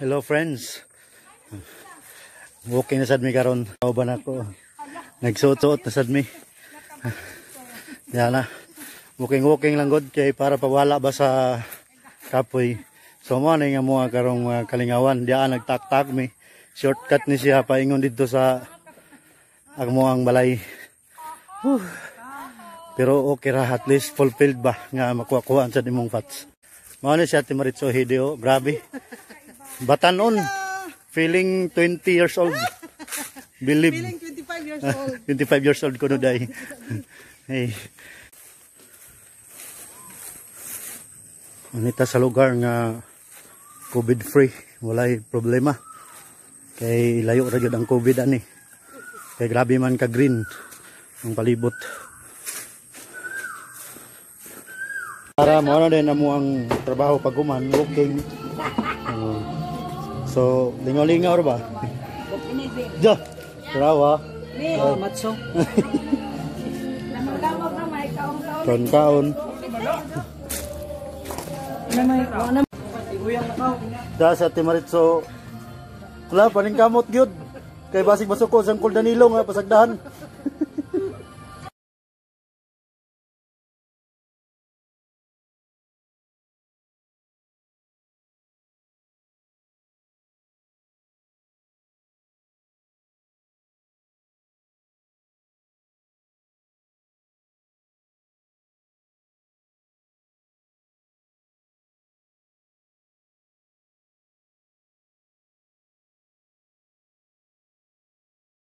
Hello friends. Walking na sad mi karon. Kauban ako. Nagsuot-suot na sad mi. Yan na. Walking lang god kay para pawala ba sa kapoy. So mo na nga mga karong kalingawan. Diyan nagtaktak mi. Shortcut ni siya paingon dito sa ang balay. Pero okay ra, at least fulfilled ba nga makuha-kuhaan sa dimong fats. Mao ni siya Maritzo Hideo. Grabe. Batanon. Feeling 20 years old. Believe. Feeling 25 years old. 25 years old ko no day. Hey. Anita sa lugar nga COVID free, walay problema. Kay layo ra gyud ang COVID ani. Kay grabe man ka green ang palibot. Para mo na din amo ang trabaho paghuman, walking. So, lingaw-lingaw ra ba? Ja. Trawa. Oh, matso. Kaon-kaon. Da sa Maritzo. Wala paning kamot gyud. Kay basig masuko sang Danilo nga pasagdahan.